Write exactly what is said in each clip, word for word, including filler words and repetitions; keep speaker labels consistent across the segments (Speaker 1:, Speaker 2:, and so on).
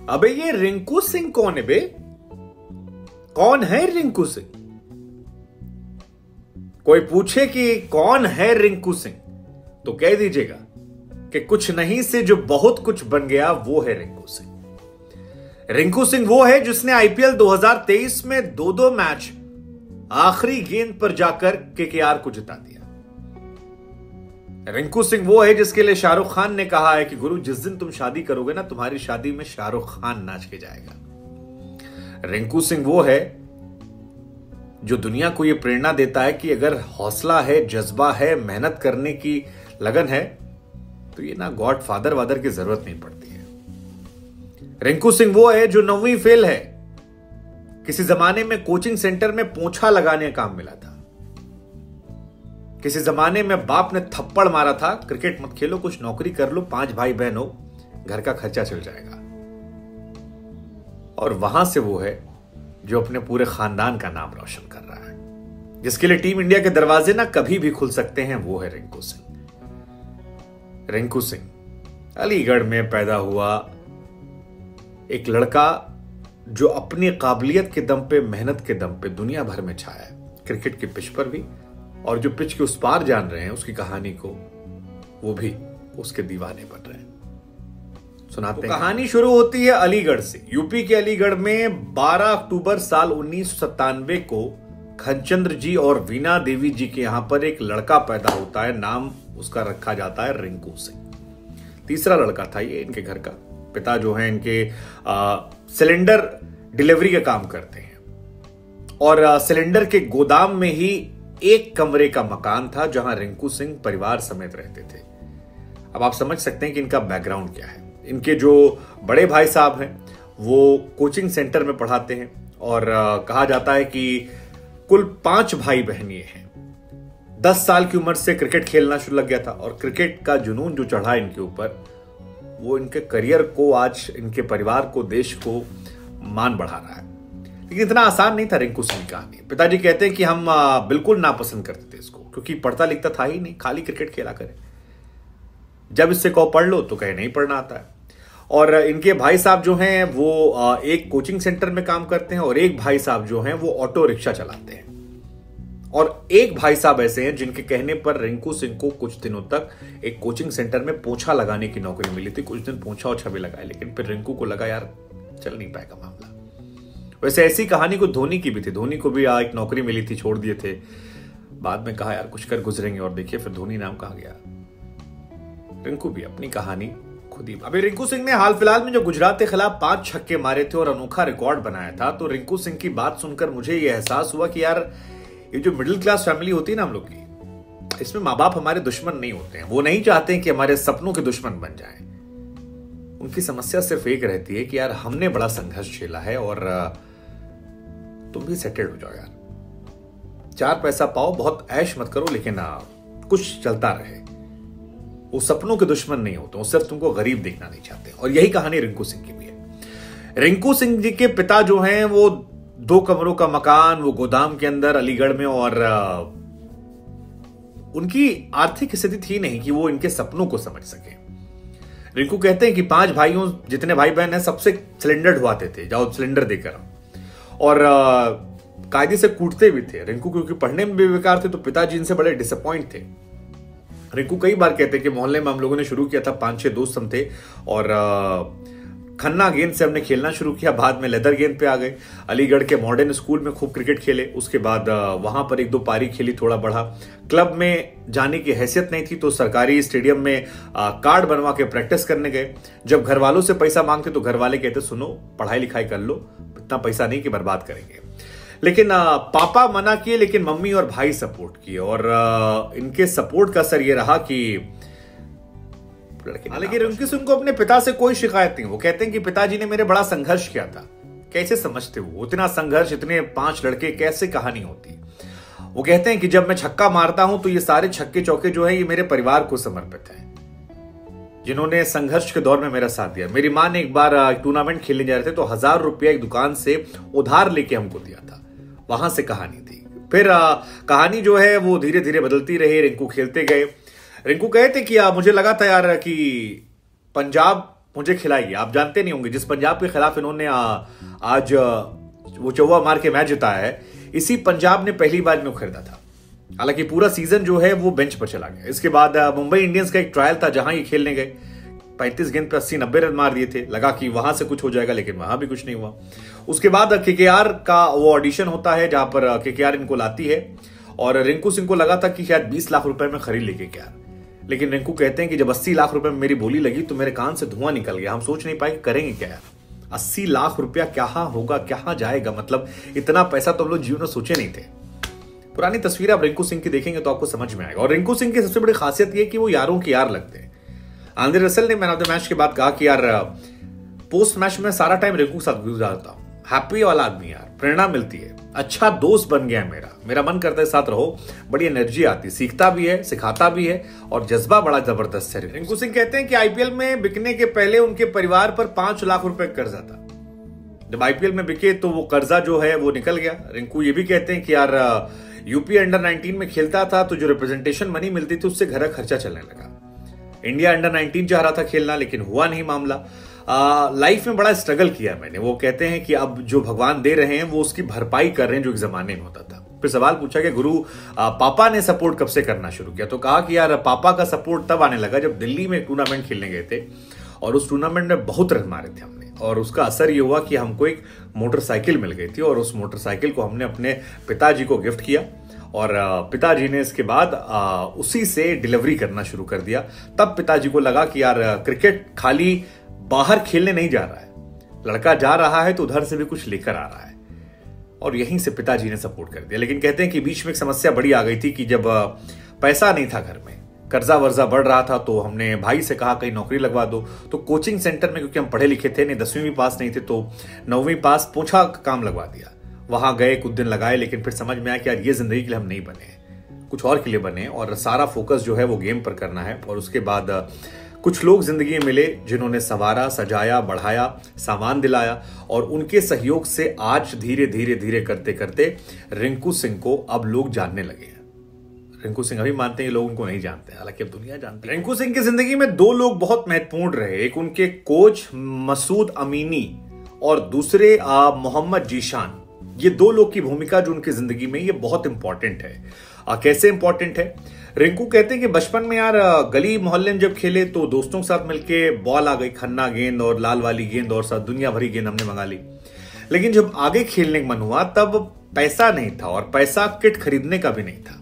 Speaker 1: अबे ये रिंकू सिंह कौन है बे? कौन है रिंकू सिंह? कोई पूछे कि कौन है रिंकू सिंह तो कह दीजिएगा कि कुछ नहीं से जो बहुत कुछ बन गया वो है रिंकू सिंह। रिंकू सिंह वो है जिसने आईपीएल दो हज़ार तेईस में दो दो मैच आखिरी गेंद पर जाकर केकेआर को जिता दिया। रिंकू सिंह वो है जिसके लिए शाहरुख खान ने कहा है कि गुरु जिस दिन तुम शादी करोगे ना, तुम्हारी शादी में शाहरुख खान नाच के जाएगा। रिंकू सिंह वो है जो दुनिया को यह प्रेरणा देता है कि अगर हौसला है, जज्बा है, मेहनत करने की लगन है तो ये ना गॉड फादर वादर की जरूरत नहीं पड़ती है। रिंकू सिंह वो है जो नौवीं फेल है। किसी जमाने में कोचिंग सेंटर में पोंछा लगाने का काम मिला था। किसी जमाने में बाप ने थप्पड़ मारा था, क्रिकेट मत खेलो, कुछ नौकरी कर लो, पांच भाई बहन हो, घर का खर्चा चल जाएगा। और वहां से वो है जो अपने पूरे खानदान का नाम रोशन कर रहा है, जिसके लिए टीम इंडिया के दरवाजे ना कभी भी खुल सकते हैं। वो है रिंकू सिंह। रिंकू सिंह अलीगढ़ में पैदा हुआ एक लड़का जो अपनी काबिलियत के दम पे, मेहनत के दम पे दुनिया भर में छाया है, क्रिकेट के पिच पर भी, और जो पिच के उस पार जान रहे हैं उसकी कहानी को, वो भी उसके दीवाने बन रहे हैं। सुनाते तो हैं। कहानी शुरू होती है अलीगढ़ से। यूपी के अलीगढ़ में बारह अक्टूबर साल उन्नीस सौ सत्तानवे को खनचंद्र जी और वीना देवी जी के यहां पर एक लड़का पैदा होता है। नाम उसका रखा जाता है रिंकू सिंह। तीसरा लड़का था ये इनके घर का। पिता जो है इनके आ, सिलेंडर डिलीवरी का काम करते हैं, और आ, सिलेंडर के गोदाम में ही एक कमरे का मकान था जहां रिंकू सिंह परिवार समेत रहते थे। अब आप समझ सकते हैं कि इनका बैकग्राउंड क्या है। इनके जो बड़े भाई साहब हैं वो कोचिंग सेंटर में पढ़ाते हैं, और आ, कहा जाता है कि कुल पांच भाई बहन ये हैं। दस साल की उम्र से क्रिकेट खेलना शुरू लग गया था, और क्रिकेट का जुनून जो चढ़ा इनके ऊपर वो इनके करियर को, आज इनके परिवार को, देश को मान बढ़ा रहा है। लेकिन इतना आसान नहीं था रिंकू सिंह की कहानी। पिताजी कहते हैं कि हम बिल्कुल नापसंद करते थे इसको, क्योंकि पढ़ता लिखता था ही नहीं, खाली क्रिकेट खेला करे। जब इससे कहो पढ़ लो तो कहे नहीं पढ़ना आता है। और इनके भाई साहब जो हैं वो एक कोचिंग सेंटर में काम करते हैं, और एक भाई साहब जो हैं वो ऑटो रिक्शा चलाते हैं। और एक भाई साहब ऐसे हैं जिनके कहने पर रिंकू सिंह को कुछ दिनों तक एक कोचिंग सेंटर में पोंछा लगाने की नौकरी मिली थी। कुछ दिन पोंछा ओछा भी लगाया, लेकिन फिर रिंकू को लगा यार चल नहीं पाएगा मामला। वैसे ऐसी कहानी को धोनी की भी थी। धोनी को भी एक नौकरी मिली थी, छोड़ दिए थे, बाद में कहा यार कुछ कर गुजरेंगे, और देखिए फिर धोनी नाम कहा गया। रिंकू भी अपनी कहानी खुद ही। अभी रिंकू सिंह ने हाल फिलहाल में जो गुजरात के खिलाफ पांच छक्के मारे थे और अनोखा रिकॉर्ड बनाया था, तो रिंकू सिंह की बात सुनकर मुझे यह एहसास हुआ कि यार ये जो मिडिल क्लास फैमिली होती है ना हम लोग की, इसमें माँ बाप हमारे दुश्मन नहीं होते हैं। वो नहीं चाहते हैं कि हमारे सपनों के दुश्मन बन जाएं। उनकी समस्या सिर्फ एक रहती है कि यार हमने बड़ा संघर्ष झेला है और तुम भी सेटल्ड हो जाओ यार, चार पैसा पाओ, बहुत ऐश मत करो, लेकिन कुछ चलता रहे। वो सपनों के दुश्मन नहीं होते, वो सिर्फ तुमको गरीब देखना नहीं चाहते। और यही कहानी रिंकू सिंह की भी है। रिंकू सिंह जी के पिता जो हैं वो दो कमरों का मकान, वो गोदाम के अंदर अलीगढ़ में, और उनकी आर्थिक स्थिति थी नहीं कि वो इनके सपनों को समझ सके। रिंकू कहते हैं कि पांच भाइयों, जितने भाई बहन हैं, सबसे सिलेंडर ढुआते थे, जाओ सिलेंडर देकर, और कायदे से कूटते भी थे। रिंकू क्योंकि पढ़ने में भी बेकार थे तो पिताजी इनसे बड़े डिसअपॉइंट थे। रिंकू कई बार कहते हैं कि मोहल्ले में हम लोगों ने शुरू किया था, पांच छह दोस्त हम थे, और खन्ना गेंद से हमने खेलना शुरू किया, बाद में लेदर गेंद पे आ गए। अलीगढ़ के मॉडर्न स्कूल में खूब क्रिकेट खेले, उसके बाद वहां पर एक दो पारी खेली, थोड़ा बढ़ा। क्लब में जाने की हैसियत नहीं थी तो सरकारी स्टेडियम में कार्ड बनवा के प्रैक्टिस करने गए। जब घर वालों से पैसा मांगते तो घर वाले कहते सुनो पढ़ाई लिखाई कर लो, इतना पैसा नहीं कि बर्बाद करेंगे। लेकिन पापा मना किए, लेकिन मम्मी और भाई सपोर्ट किए, और इनके सपोर्ट का असर यह रहा कि हालांकि रिंकू सिंह को अपने पिता से कोई शिकायत नहीं। वो कहते हैं कि पिताजी ने मेरे बड़ा संघर्ष किया था। कैसे समझते हो इतना संघर्ष, इतने पांच लड़के, कैसे कहानी होती? वो कहते हैं कि जब मैं छक्का मारता हूं तो ये सारे छक्के चौके जो है ये मेरे परिवार को समर्पित है, जिन्होंने संघर्ष के दौर में मेरा साथ दिया। मेरी मां ने एक बार टूर्नामेंट खेलने जा रहे थे तो हजार रुपया एक दुकान से उधार लेके हमको दिया था, वहां से कहानी थी। फिर आ, कहानी जो है वो धीरे धीरे बदलती रही। रिंकू खेलते गए। रिंकू कहते कि आ, मुझे लगा था यार कि पंजाब मुझे खिलाइए। आप जानते नहीं होंगे, जिस पंजाब के खिलाफ इन्होंने आज वो चौवा मार के मैच जिताया है, इसी पंजाब ने पहली बार इन्हें खरीदा था। हालांकि पूरा सीजन जो है वो बेंच पर चला गया। इसके बाद मुंबई इंडियंस का एक ट्रायल था जहां ये खेलने गए, पैंतीस गेंद पे अस्सी नब्बे रन मार दिए थे। लगा कि वहां से कुछ हो जाएगा, लेकिन वहां भी कुछ नहीं हुआ। उसके बाद केकेआर का वो ऑडिशन होता है जहां पर केकेआर इनको लाती है, और रिंकू सिंह को लगा था कि शायद बीस लाख रुपए में खरीद ले केकेआर, लेकिन रिंकू कहते हैं कि जब अस्सी लाख रुपए में मेरी बोली लगी तो मेरे कान से धुआं निकल गया। हम सोच नहीं पाए कि करेंगे क्या यार, अस्सी लाख रुपया क्या होगा, क्या जाएगा, मतलब इतना पैसा तो हम लोग जीवन में सोचे नहीं थे। पुरानी तस्वीर आप रिंकू सिंह की देखेंगे तो आपको समझ में आएगा। और रिंकू सिंह की सबसे बड़ी खासियत यह कि वो यारों के यार लगते हैं। आंद्रे रसल ने मैन ऑफ द मैच के बाद कहा कि यार पोस्ट मैच में सारा टाइम रिंकू के साथ गुजारता हूं, हैप्पी वाला आदमी यार, प्रेरणा मिलती है, अच्छा दोस्त बन गया मेरा मेरा मन करता है साथ रहो, बड़ी एनर्जी आती, सीखता भी है, सिखाता भी है, और जज्बा बड़ा जबरदस्त है। रिंकू सिंह कहते हैं कि आईपीएल में बिकने के पहले उनके परिवार पर पांच लाख रुपए कर्जा था। जब आईपीएल में बिके तो वो कर्जा जो है वो निकल गया। रिंकू ये भी कहते हैं कि यार यूपी अंडर नाइनटीन में खेलता था तो जो रिप्रेजेंटेशन मनी मिलती थी उससे घर खर्चा चलने लगा। इंडिया अंडर नाइनटीन चाह रहा था खेलना, लेकिन हुआ नहीं मामला। लाइफ में बड़ा स्ट्रगल किया मैंने। वो कहते हैं कि अब जो भगवान दे रहे हैं वो उसकी भरपाई कर रहे हैं जो एक जमाने में होता था। फिर सवाल पूछा कि गुरु आ, पापा ने सपोर्ट कब से करना शुरू किया, तो कहा कि यार पापा का सपोर्ट तब आने लगा जब दिल्ली में एक टूर्नामेंट खेलने गए थे, और उस टूर्नामेंट में बहुत रन मारे थे हमने, और उसका असर ये हुआ कि हमको एक मोटरसाइकिल मिल गई थी, और उस मोटरसाइकिल को हमने अपने पिताजी को गिफ्ट किया, और पिताजी ने इसके बाद आ, उसी से डिलीवरी करना शुरू कर दिया। तब पिताजी को लगा कि यार क्रिकेट खाली बाहर खेलने नहीं जा रहा है, लड़का जा रहा है तो उधर से भी कुछ लेकर आ रहा है, और यहीं से पिताजी ने सपोर्ट कर दिया। लेकिन कहते हैं कि बीच में एक समस्या बड़ी आ गई थी कि जब पैसा नहीं था घर में, कर्जा वर्जा बढ़ रहा था, तो हमने भाई से कहा कहीं नौकरी लगवा दो। तो कोचिंग सेंटर में, क्योंकि हम पढ़े लिखे थे नहीं, दसवीं भी पास नहीं थे, तो नौवीं पास पोछा काम लगवा दिया। वहां गए, कुछ दिन लगाए, लेकिन फिर समझ में आया कि यार ये जिंदगी के लिए हम नहीं बने, कुछ और के लिए बने, और सारा फोकस जो है वो गेम पर करना है। और उसके बाद कुछ लोग जिंदगी में मिले जिन्होंने संवारा, सजाया, बढ़ाया, सामान दिलाया, और उनके सहयोग से आज धीरे धीरे धीरे करते करते रिंकू सिंह को अब लोग जानने लगे हैं। रिंकू सिंह अभी मानते हैं लोग उनको नहीं जानते, हालांकि अब दुनिया जानती है। रिंकू सिंह की जिंदगी में दो लोग बहुत महत्वपूर्ण रहे, एक उनके कोच मसूद अमीनी और दूसरे मोहम्मद जीशान। ये दो लोग की भूमिका जो उनकी जिंदगी में ये बहुत इंपॉर्टेंट है। आ, कैसे इंपॉर्टेंट है? रिंकू कहते हैं कि बचपन में यार गली मोहल्ले में जब खेले तो दोस्तों के साथ मिलके बॉल आ गई, खन्ना गेंद और लाल वाली गेंद और साथ दुनिया भरी गेंद हमने मंगा ली, लेकिन जब आगे खेलने का मन हुआ तब पैसा नहीं था, और पैसा किट खरीदने का भी नहीं था।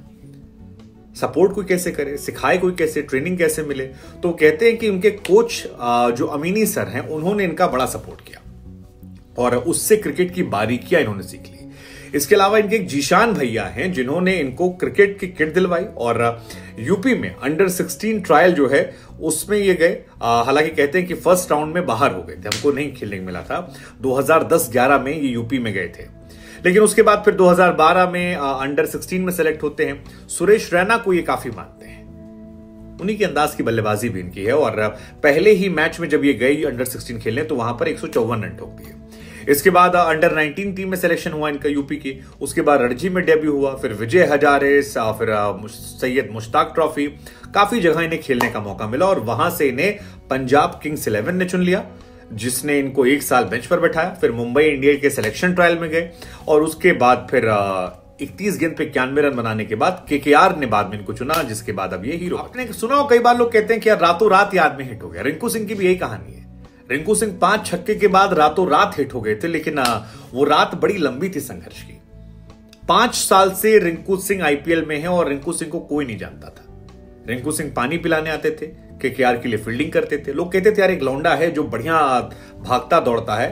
Speaker 1: सपोर्ट कोई कैसे करे, सिखाए कोई कैसे, ट्रेनिंग कैसे मिले? तो कहते हैं कि उनके कोच जो अमीनी सर हैं उन्होंने इनका बड़ा सपोर्ट किया, और उससे क्रिकेट की बारीकियां इन्होंने सीख ली। इसके अलावा इनके एक जीशान भैया हैं जिन्होंने इनको क्रिकेट की किट दिलवाई, और यूपी में अंडर सिक्सटीन ट्रायल जो है उसमें ये गए। हालांकि कहते हैं कि फर्स्ट राउंड में बाहर हो गए थे, हमको नहीं खेलने मिला था। दो हज़ार दस ग्यारह में ये यूपी में गए थे, लेकिन उसके बाद फिर दो हज़ार बारह में अंडर सिक्सटीन में सेलेक्ट होते हैं। सुरेश रैना को ये काफी मानते हैं, उन्हीं के अंदाज की बल्लेबाजी भी इनकी है, और पहले ही मैच में जब ये गई अंडर सिक्सटीन खेलने तो वहां पर एक सौ चौवन रन ठोक दिए। इसके बाद अंडर नाइनटीन टीम में सिलेक्शन हुआ इनका यूपी की, उसके बाद रणजी में डेब्यू हुआ, फिर विजय हजारे, फिर सैयद मुश्ताक ट्रॉफी, काफी जगह इन्हें खेलने का मौका मिला, और वहां से इन्हें पंजाब किंग्स इलेवन ने चुन लिया, जिसने इनको एक साल बेंच पर बैठाया। फिर मुंबई इंडियंस के सिलेक्शन ट्रायल में गए, और उसके बाद फिर इकतीस गेंद पे इक्यानवे रन बनाने के बाद केकेआर ने बाद में इनको चुना, जिसके बाद अब ये हीरो। आपने सुना हो कई बार लोग कहते हैं कि यार रातों रात ये आदमी हिट हो गया। रिंकू सिंह की भी यही कहानी है। रिंकू सिंह पांच छक्के के बाद रातों रात हिट हो गए थे, लेकिन वो रात बड़ी लंबी थी संघर्ष की। पांच साल से रिंकू सिंह आईपीएल में है, और रिंकू सिंह को कोई नहीं जानता था। रिंकू सिंह पानी पिलाने आते थे, केकेआर के लिए फील्डिंग करते थे। लोग कहते थे यार एक लौंडा है जो बढ़िया भागता दौड़ता है,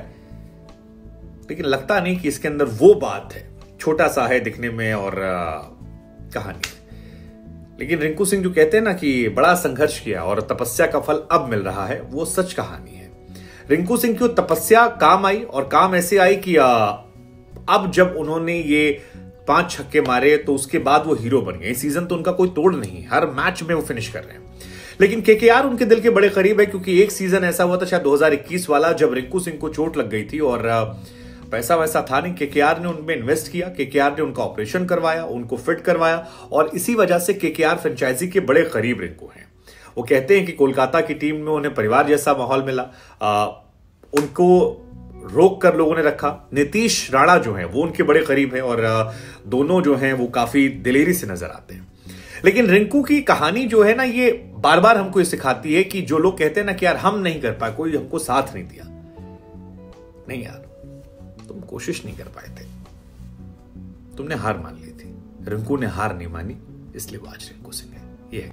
Speaker 1: लेकिन लगता नहीं कि इसके अंदर वो बात है। छोटा सा है दिखने में और आ, कहानी। लेकिन रिंकू सिंह जो कहते हैं ना कि बड़ा संघर्ष किया और तपस्या का फल अब मिल रहा है, वो सच कहानी है। रिंकू सिंह की तपस्या काम आई, और काम ऐसे आई कि आ, अब जब उन्होंने ये पांच छक्के मारे तो उसके बाद वो हीरो बन गए। इस सीजन तो उनका कोई तोड़ नहीं, हर मैच में वो फिनिश कर रहे हैं। लेकिन केकेआर उनके दिल के बड़े करीब है, क्योंकि एक सीजन ऐसा हुआ था शायद दो हज़ार इक्कीस वाला, जब रिंकू सिंह को चोट लग गई थी और पैसा वैसा था नहीं। केकेआर ने उनमें इन्वेस्ट किया, केकेआर ने उनका ऑपरेशन करवाया, उनको फिट करवाया, और इसी वजह से केकेआर फ्रेंचाइजी के बड़े करीब रिंकू हैं। वो कहते हैं कि कोलकाता की टीम में उन्हें परिवार जैसा माहौल मिला, आ, उनको रोक कर लोगों ने रखा। नीतीश राणा जो है वो उनके बड़े करीब है और आ, दोनों जो हैं वो काफी दिलेरी से नजर आते हैं। लेकिन रिंकू की कहानी जो है ना, ये बार बार हमको ये सिखाती है कि जो लोग कहते हैं ना कि यार हम नहीं कर पाए, कोई हमको साथ नहीं दिया, नहीं यार, तुम कोशिश नहीं कर पाए थे, तुमने हार मान ली थी। रिंकू ने हार नहीं मानी, इसलिए वो आज रिंकू सिंह है।